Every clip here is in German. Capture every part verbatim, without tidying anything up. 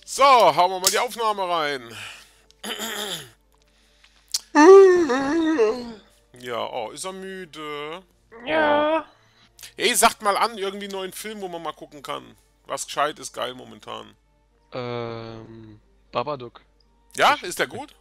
So, hauen wir mal die Aufnahme rein. Ja, oh, ist er müde? Ja. Ey, sagt mal an, irgendwie einen neuen Film, wo man mal gucken kann. Was gescheit ist geil momentan. Ähm, Babadook. Ja, ist der gut?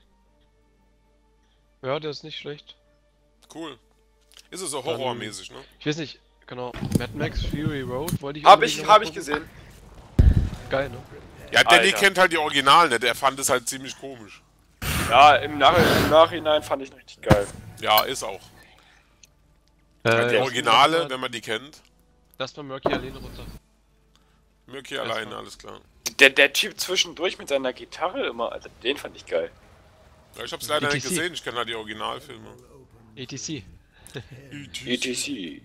Ja, der ist nicht schlecht. Cool. Ist es so Dann- horrormäßig, ne? Ich weiß nicht, genau. Mad Max Fury Road wollte ich Hab unbedingt ich, noch mal hab ich gucken. gesehen. Geil, ne? Ja, Danny Alter. kennt halt die Original, ne? Der fand es halt ziemlich komisch. Ja, im, Nach im Nachhinein fand ich ihn richtig geil. Ja, ist auch. Äh, die lass- Originale, lass mal- wenn man die kennt. Lass mal Murky alleine runter. Murky Erstmal. alleine, alles klar. Der, der Typ zwischendurch mit seiner Gitarre immer, also den fand ich geil. Ja, ich hab's leider nicht E T C. gesehen, ich kenne halt die Originalfilme. E T C. E T C.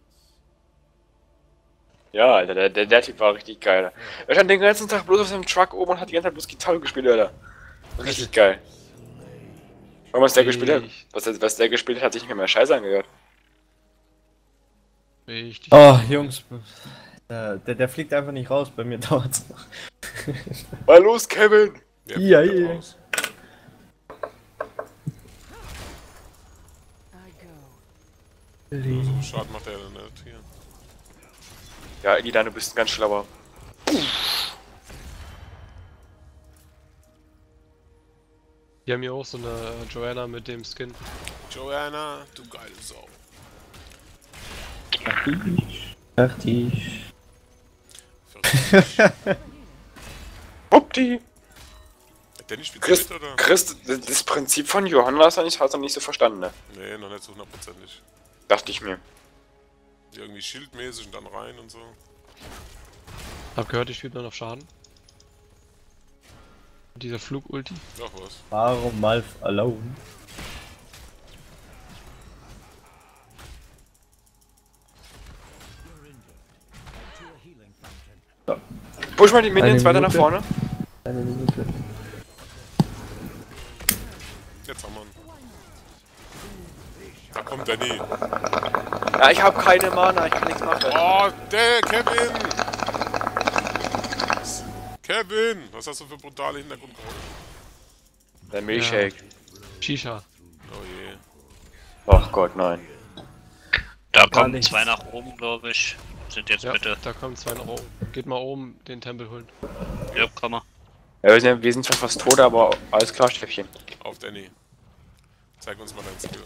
Ja, Alter, der, der, der Typ war richtig geil. Er stand den ganzen Tag bloß auf seinem Truck oben und hat die ganze Zeit bloß Gitarre gespielt, Alter. Richtig geil. Und was der gespielt hat, Ich- was, der- was der gespielt hat, hat sich nicht mehr, mehr scheiße angehört. Richtig. Oh, Jungs. äh, Der, der fliegt einfach nicht raus, bei mir dauert's noch. Mal los, Kevin! Der Ja, fliegt ja. raus. So schade macht er dann nicht hier. Ja, Elida, du bist ein ganz schlauer. Die haben hier auch so eine äh, Joanna mit dem Skin. Joanna, du geile Sau. Ach, die. vierzig. Uppdi! Danny spielt Chris, mit, oder? Chris, das Prinzip von Johanna hast du nicht, hast du nicht so verstanden, ne? Nee, noch nicht so hundertprozentig. Dachte ich mir. Irgendwie schildmäßig und dann rein und so. Hab gehört, die spielt nur noch Schaden. Und dieser Flug-Ulti. Doch was. Warum Malf alone? Push mal die Minions Eine weiter nach Minute. vorne. Eine Minute. Jetzt haben wir ihn. Da kommt Danny. Ja, ich hab keine Mana, ich kann nichts machen. Oh, der Kevin! Kevin! Was hast du für brutale Hintergrundgeräusche? Der Milchshake. Shisha. Oh je. Ach Gott, nein. Da Gar kommen nichts. zwei nach oben, glaube ich. Sind jetzt Ja, bitte. da kommen zwei nach oben. Geht mal oben den Tempel holen. Ja, komm mal. Ja, wir, sind, wir sind zwar fast tot, aber alles klar, Stäbchen. Auf Danny. Zeig uns mal dein Skill.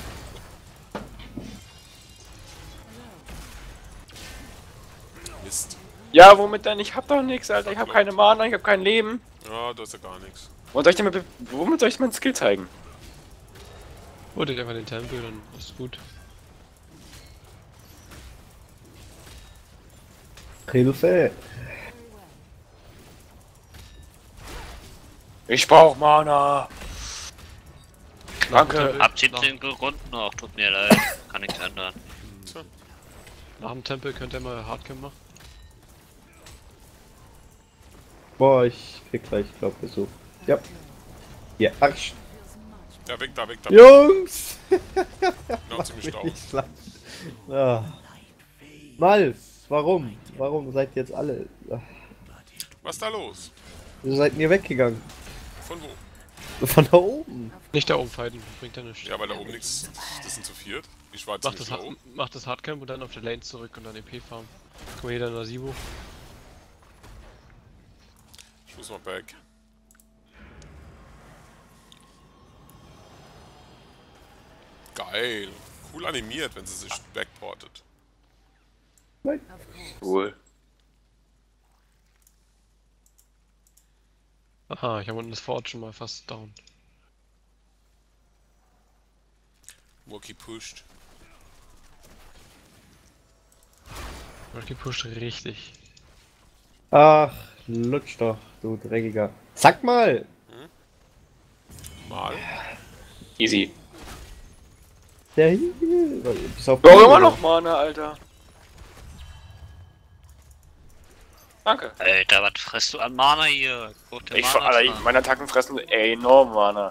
Mist. Ja, womit denn? Ich hab doch nichts, Alter. Ich hab keine Mana, ich hab kein Leben. Ja, du hast ja gar nichts. Und soll ich dir mit, womit soll ich meinen Skill zeigen? Holt euch einfach den Tempel, dann ist gut. Hilfe! Ich brauch Mana. Nach dem Danke. Tempel- Ab nach, siebzehn Runden noch, tut mir leid. Kann nichts ändern. nach dem Tempel könnt ihr mal Hardcam machen. Boah, ich krieg gleich, glaub Besuch. Ja. Ja, Arsch. Ja, weg da, weg da. Jungs! Genau, ziemlich drauf. Ich schlag- Ah. Malf, warum? Warum seid ihr jetzt alle? Ah, Was ist da los? Wieso seid ihr weggegangen? Von wo? Von da oben. Nicht da oben fighten, bringt ja nichts. Ja, weil da oben nichts. Das sind zu viert. Ich war Mach ziemlich das, da oben. Ha- mach das Hardcamp und dann auf der Lane zurück und dann E P farmen. Guck mal, hier dann Nasibo. Ich muss mal back. Geil. Cool animiert, wenn sie sich backportet. Cool. Aha, ich habe unten das Fort schon mal fast down. Wookie pusht. Rocky pusht richtig. Ach, lutsch doch, du Dreckiger. Sag mal! Mal. Easy. Der hier. Bis auf Doch immer noch Mana, Alter. Danke. Alter, was frisst du an Mana hier? Gute Ich, Mana Alter, Schrank. meine Attacken fressen enorm Mana.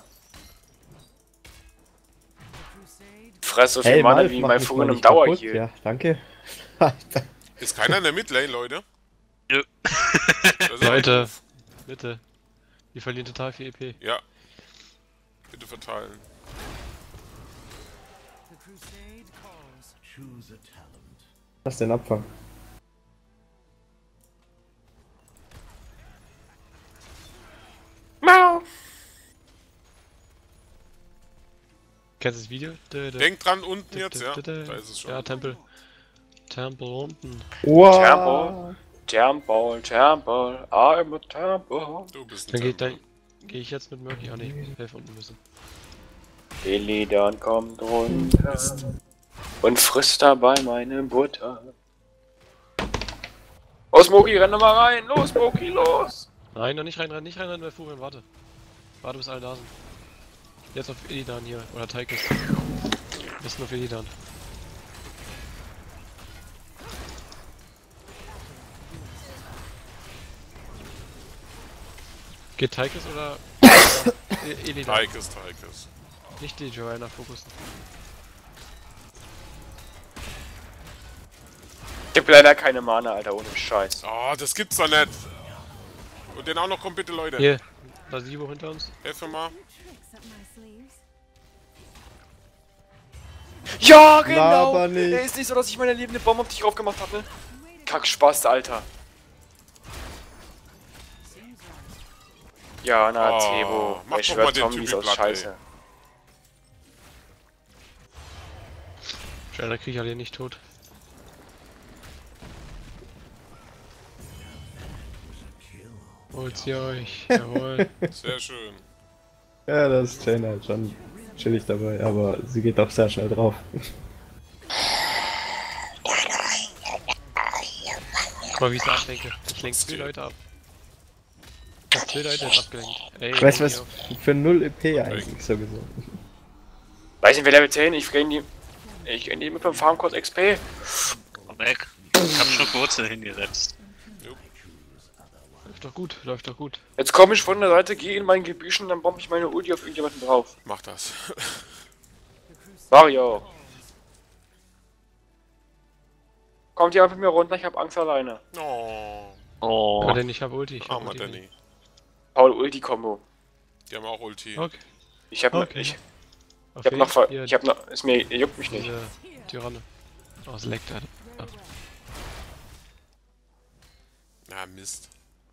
Ich fress so viel Hey, Mana Malf, wie mach mein mich Vogel mal im nicht kaputt. Dauerheal. Ja, danke. Alter. Ist keiner in der Midlane, Leute? Nö. Das ist Leute, Mitte. Die verlieren total viel E P. Ja. Bitte verteilen. Lass den Abfang. Mau! Kennst du das Video? Dö, dö, Denkt dran, unten dö, jetzt, dö, ja. dö, dö. Da ist es schon. Ja, Tempel. Tempel unten. Wow. Tempo. Temple, Temple, I'm a Temple. Du bist Dann ein gehe Tempel. dann geh ich jetzt mit Murky. Ah ne, ich helfe unten müssen. Illidan kommt runter und frisst dabei meine Butter. Oh, Smokey, renn doch mal rein! Los, Smokey, los! Nein, noch nicht rein, rein, nicht rein, rein, Furion, warte. Warte bis alle da sind. Jetzt auf Illidan hier, oder Tychus. Jetzt nur auf Illidan. Geht Tychus oder äh, Illidan? Teikes, Teikes. Nicht die Joanna fokussen. Ich hab leider keine Mana, Alter, ohne Scheiß. Oh, das gibt's doch nicht. Und den auch noch kommt, bitte, Leute. Hier, da ist Ivo hinter uns. Helf mir mal. Ja, genau! Laber nicht. Der ist nicht so, dass ich meine lebende Bombe auf dich drauf gemacht habe, ne? Kack Spaß, Alter. Ja, na, Oh, Tebo. mach Ich doch schwör, mal den Zombies Typen aus platt, Scheiße. Schneller krieg ich alle nicht tot. Holt sie euch, jawohl. Sehr schön. Ja, das ist Jane halt schon chillig dabei, aber sie geht auch sehr schnell drauf. Guck mal, wie ich sie ablenke. Ich lenke zwei Leute ab. Ich hab zwei Leute jetzt abgelenkt. Ey, Weißt du komm was? hier Für null E P eigentlich, so gesehen. Weiß nicht, wer Level zehn, ich renn die. Ich renn die mit beim Farm kurz X P. Komm weg. Ich hab schon Wurzel hingesetzt. Läuft doch gut, läuft doch gut. Jetzt komm ich von der Seite, geh in mein Gebüschen, dann bomb ich meine Ulti auf irgendjemanden drauf. Mach das. Mario. Kommt ihr einfach mit mir runter, ich hab Angst alleine. Oh, Oh. Aber denn ich hab Ulti, ich hab armer Ulti. Danny. Paul Ulti Combo. Die haben auch Ulti. Okay. Ich hab noch, Okay. ich, Auf ich hab noch, ver- hier, ich hab noch, ist mir, juckt mich nicht. diese Tyranne. Oh, es leckt, Alter. Na, Mist.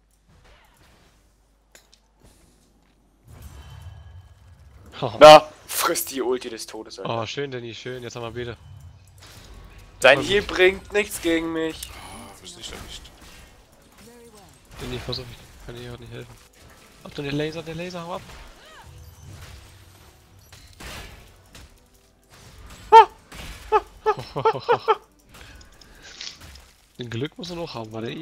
Oh. Na, frisst die Ulti des Todes, Alter. Oh, schön, Danny, schön. Jetzt haben wir beide. Dein Heal bringt nichts gegen mich. Ah, bist nicht erwischt. Danny, pass auf, ich kann dir heute nicht helfen. Ach, der Laser, der Laser, hau ab. Den Glück muss er noch haben, warte.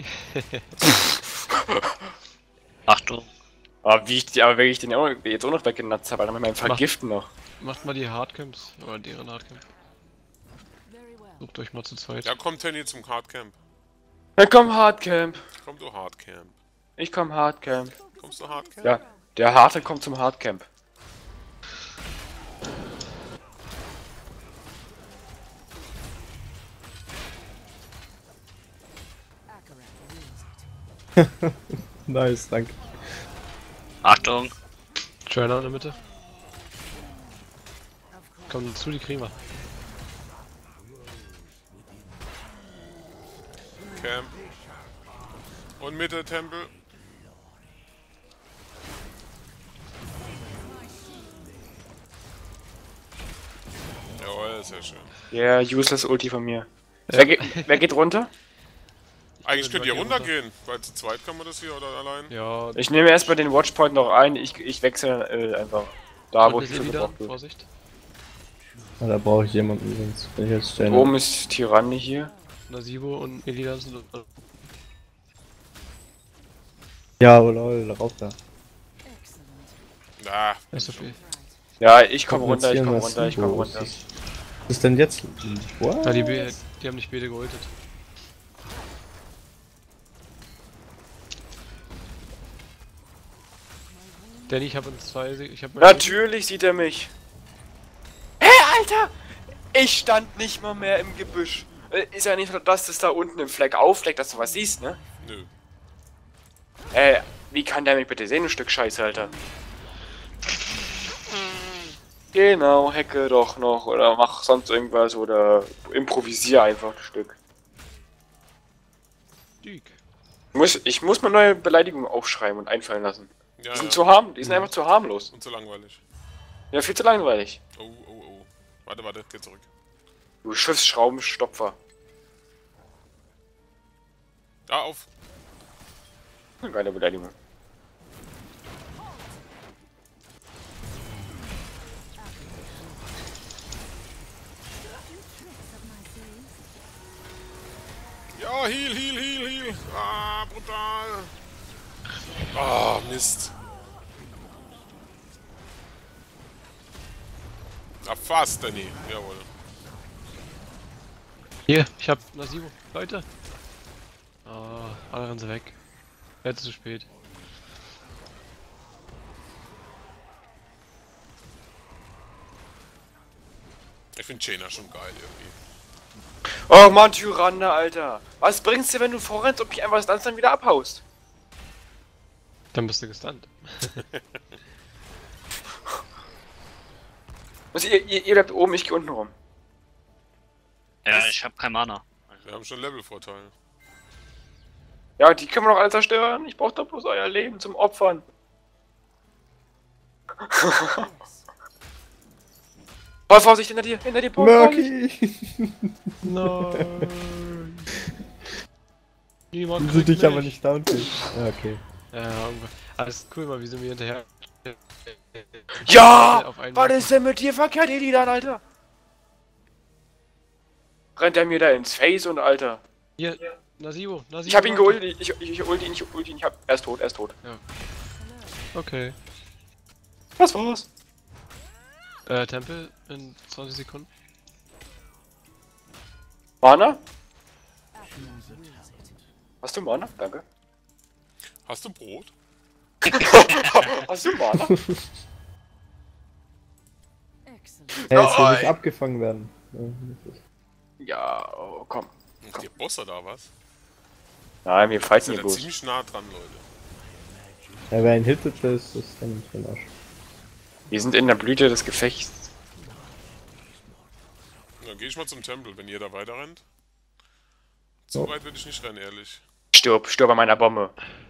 Achtung. Aber wie ich die, aber wenn ich den auch, jetzt auch noch weggenutzt habe, dann mit meinem Vergiften noch. Macht mal die Hardcamps, oder deren Hardcamp. Sucht euch mal zu zweit. Ja, komm, Tenny zum Hardcamp. Dann komm Hardcamp. Komm, du Hardcamp. Ich komm Hardcamp. Kommst du Hardcamp? Ja, der Harte kommt zum Hardcamp. Nice, danke. Achtung. Joanna in der Mitte. Komm zu, die kriegen wir. Camp. Und Mitte, Tempel. Jawohl, sehr schön. Ja, yeah, useless Ulti von mir. Ja. Wer, ge wer geht runter? Eigentlich könnt ihr Geh runter. runtergehen, weil zu zweit kann man das hier oder allein. Ja, Ich nehme erstmal den Watchpoint noch ein, ich, ich wechsle äh, einfach da, wo unten ich ist für Illidan, gebraucht wird. Vorsicht. Ja, da brauche ich jemanden, sonst bin ich jetzt Jane. Oben ist Tyranne hier. Nasibo und Illidan sind. Ja, oh lol, rauf da. Na, S O P. Ja, ich komm Kommt jetzt runter, ich hier komm was runter, ich komm Niveau? runter. Was ist- Was ist denn jetzt? What? Ja, die, B- die haben nicht beide geholtet. Danny, ich habe in zwei. Ich habe Natürlich sieht er mich. Hä, Alter! Ich stand nicht mal mehr im Gebüsch. Äh, Ist ja nicht so, dass das da unten im Fleck auffleckt, dass du was siehst, ne? nö. Äh, Wie kann der mich bitte sehen, ein Stück Scheiße, Alter? Genau, hacke doch noch oder mach sonst irgendwas oder improvisier einfach ein Stück. Dück. Ich muss, ich muss mal neue Beleidigungen aufschreiben und einfallen lassen. Ja, Die sind ja. zu harm, die sind einfach zu harmlos. Und so langweilig. Ja, viel zu langweilig. Oh, oh, oh. Warte, warte, geh zurück. Du Schiffsschraubenstopfer. Da, auf. Eine geile Beleidigung. Ja, heal, heal, heal, heal. Ah, brutal. Ah, Mist. Ah, fast, Danny. Jawohl. Hier, ich hab Nasivo. Leute. Oh, alle rennen sie weg. Jetzt zu spät. Ich finde Jaina schon geil irgendwie. Oh Mann, Tyranne, Alter. Was bringt's dir, wenn du vorrennst und mich einfach das dann wieder abhaust? Dann bist du gestunt. Was, ihr, ihr, ihr bleibt oben, ich geh unten rum. Ja, ich hab kein Mana. Wir haben schon Levelvorteil. Ja, die können wir doch alle zerstören. Ich brauch doch bloß euer Leben zum Opfern. Voll Vorsicht, hinter dir, hinter dir, Paul. Murky! Nein. Niemand Wieso kriegt dich mich. aber nicht down kriegst. Ja, okay. Ja, alles cool, mal wie sie mir hinterher. Ja! Auf einen Was Marken. ist denn mit dir verkehrt, Elidan, Alter? Rennt er mir da ins Face und Alter. Hier, Nasivo, Nasivo. Ich hab ihn warte. geholt, ich, ich, ich ult ihn, ich ult ihn, ich hab. Er ist tot, er ist tot. Okay. Was war's? Äh, Tempel in zwanzig Sekunden. Mana? Hast du Mana? Danke. Hast du Brot? Hast du Mana? Er ist hier Nein. nicht abgefangen werden. Ja, das ist- Ja, oh, komm. Ist der Boss da was? Nein, wir Wir fighten sind hier ja bloß. ziemlich nah dran, Leute. Ja, wer ihn hittet, das ist dann für den Arsch. Wir sind in der Blüte des Gefechts. Dann geh ich mal zum Tempel, wenn ihr da weiter rennt. So Ja. weit würde ich nicht rennen, ehrlich. Stirb, stirb an meiner Bombe.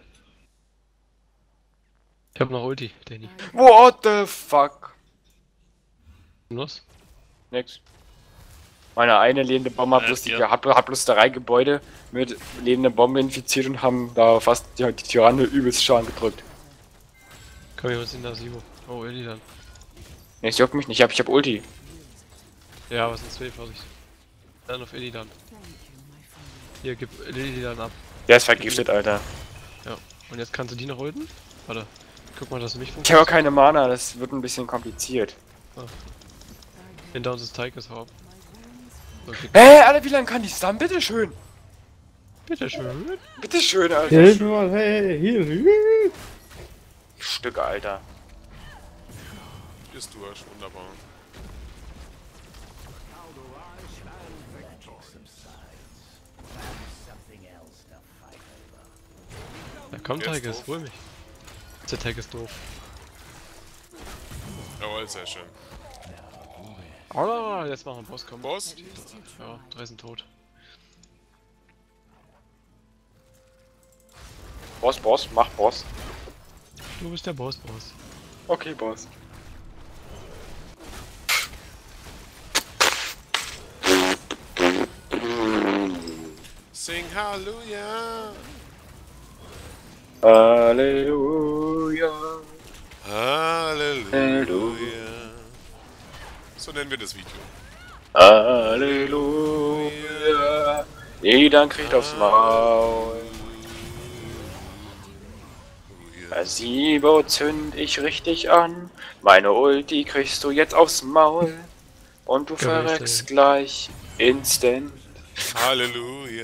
Ich hab noch Ulti, Danny. What the fuck? Los? Nix. Meine eine lebende Bombe hat Äh, bloß, die, ja. hat, hat bloß drei Gebäude mit lebender Bombe infiziert und haben da fast die, die Tyranne übelst Schaden gedrückt. Komm, wir uns in Nasivo. Oh, Eli dann. Ne, es juckt mich nicht, ich hab, ich hab Ulti. Ja, was ist zwei, Vorsicht. Dann auf Eli dann. Hier, gib Eli dann ab. Der ist vergiftet, Alter. Ja. Und jetzt kannst du die noch ulten? Warte. Guck mal, dass du mich Ich habe funktioniert. auch keine Mana, das wird ein bisschen kompliziert. Hinter uns ist Teig Haupt. Okay. Hä, hey, Alter, wie lange kann ich dann? Bitteschön. Bitteschön. Bitteschön, Alter. Hilf mir mal, hey, hey, heal, heal. Stück, Alter. Ist durch, wunderbar. Ja, komm, Der ist Tigers, doof. hol mich. Der Tag ist doof. Jawohl, sehr schön. Oh, jetzt machen wir einen Boss, komm. Boss? Ja, drei sind tot. Boss, Boss, mach Boss. Du bist der Boss, Boss. Okay, Boss. Sing Halleluja! Halleluja. Halleluja! So nennen wir das Video. Halleluja. Jeder kriegt aufs Maul. Nasivo zünd ich richtig an. Meine Ulti kriegst du jetzt aufs Maul. Und du Gewichte. verreckst gleich instant. Halleluja!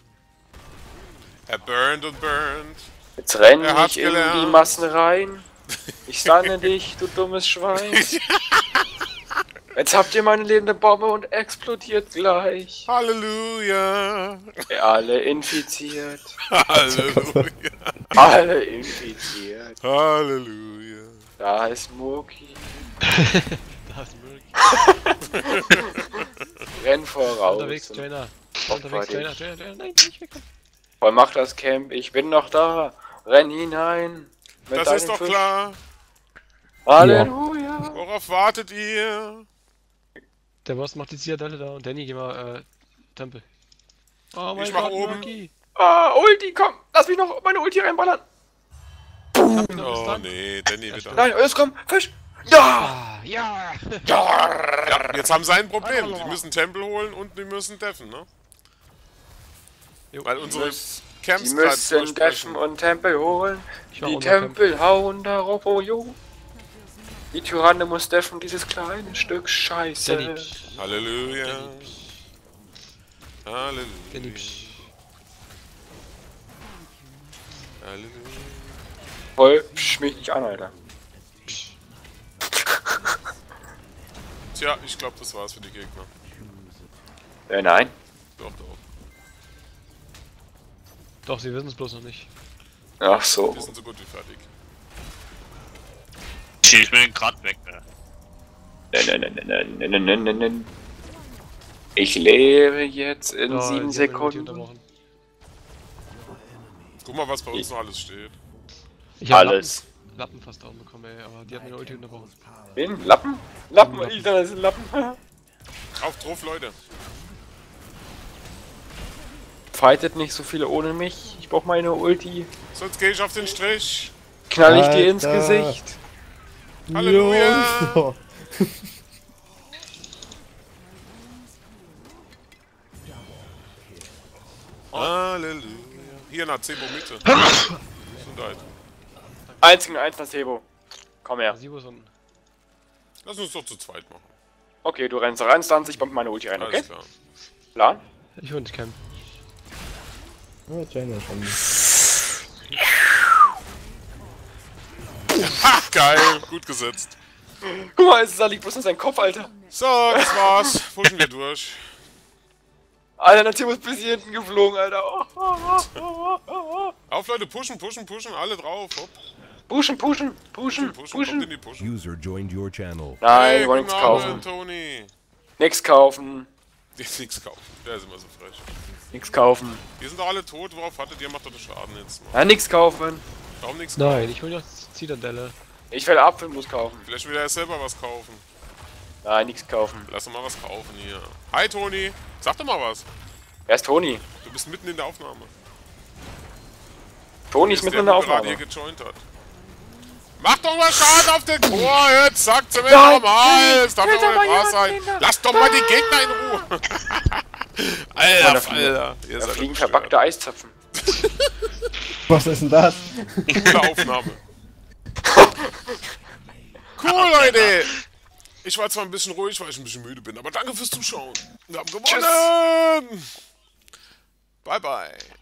Er burnt und burnt. Jetzt renn Er hat's ich in gelernt. die Massen rein. Ich sahne dich, du dummes Schwein. Jetzt habt ihr meine lebende Bombe und explodiert gleich. Halleluja. Alle infiziert. Halleluja. Alle infiziert. Halleluja. Da ist Moki. Da ist Murky. Renn voraus. Unterwegs, und Trainer. Opfer Unterwegs, dich. Trainer, Trainer, Trainer. Nein, nicht wegkommen. Voll macht das Camp. Ich bin noch da. Renn hinein. Mit Das deinem ist doch Fisch. klar. Halleluja. Worauf wartet ihr? Der Boss macht die Zitadelle da und Danny, geh mal, äh, Tempel. Oh mein Ich mach Gott, oben. Murky. Ah, Ulti, komm. Lass mich noch meine Ulti reinballern. Oh nee, Danny wieder. Nein, jetzt komm. Fisch. Ja. Ah, ja! Ja, jetzt haben sie ein Problem. Die müssen Tempel holen und die müssen deffen, ne? Jo. Weil unsere müssen- Camps Die gerade müssen durchbrechen. Deffen und Tempel holen. Ich mach Die unser Tempel hauen darauf, oh jo. Die Tyranne muss deffen dieses kleine Stück Scheiße. Danny, psch. Halleluja. Danny, psch. Halleluja. Danny, psch. Halleluja. Voll, psch mich nicht an, Alter. Tja, ich glaube, das war's für die Gegner. Äh, nein. Doch, doch. Doch, sie wissen es bloß noch nicht. Ach so. Wir sind so gut wie fertig. Ich bin grad weg, ne? Nein, nein, nein, nein, nein, nein, nein, nein, nein. Ich lebe jetzt in Oh, sieben sie haben meine Ulti Sekunden. unterbrochen. Guck mal, was bei uns noch alles steht. Ich hab Alles. Lappen, Lappen fast down bekommen, ey, aber die hat meine Ulti unterbrochen. Wen? Lappen? Lappen? Lappen. Ich dachte, das sind Lappen. Auf drauf, Leute. Fightet nicht so viele ohne mich. Ich brauch meine Ulti. Sonst gehe ich auf den Strich. Knall ich dir ins Alter. Gesicht. Halleluja. Jo. Halleluja. Hier nach Zebo Mitte. Gesundheit. eins gegen eins, Nasebo. Komm her. Sibo ist unten. Lass uns doch zu zweit machen. Okay, du rennst rein, Stanz, ich bombe meine Ulti rein, okay? Alles klar. Plan? Ich will nicht campen. Ja, China schon. Ha, geil. Gut gesetzt. Guck mal, es liegt bloß noch sein Kopf, Alter. So, das war's. Pushen wir durch. Alter, Nasebo ist bis hier hinten geflogen, Alter. Oh, oh, oh, oh, oh. Auf, Leute, pushen, pushen, pushen. Alle drauf. Hopp. Pushen, pushen, pushen, Pushen, kommt pushen. in die Pushen. User joined your channel. Nein, Hey, wir wollen guten nichts kaufen. Abend, Toni. Nix kaufen. Jetzt nichts kaufen. Der ist immer so frech. Nix kaufen. Wir sind doch alle tot. Worauf hattet ihr? Macht doch den Schaden jetzt mal. Ja, nix kaufen. Warum nichts kaufen? Nein, ich hol noch Zitadelle. Ich will Apfelmus kaufen. Vielleicht will er selber was kaufen. Nein, nix kaufen. Lass doch mal was kaufen hier. Hi, Toni. Sag doch mal was. Wer ist Toni? Du bist mitten in der Aufnahme. Toni ist Der, mitten in der wo gerade Aufnahme. hier gejoint hat. Mach doch mal Schaden auf den Chor jetzt. Sagt sie mir Nein, normal. Es darf Kinder, doch mal jemand wahr sein. Kinder. Lass doch mal die Gegner in Ruhe. Alter, da fliegen- Alter. Ihr Da seid fliegen gestört. verpackte Eiszapfen. Was ist denn das? Coole Aufnahme. Cool, Leute. Ich war zwar ein bisschen ruhig, weil ich ein bisschen müde bin, aber danke fürs Zuschauen. Wir haben gewonnen. Bye, bye.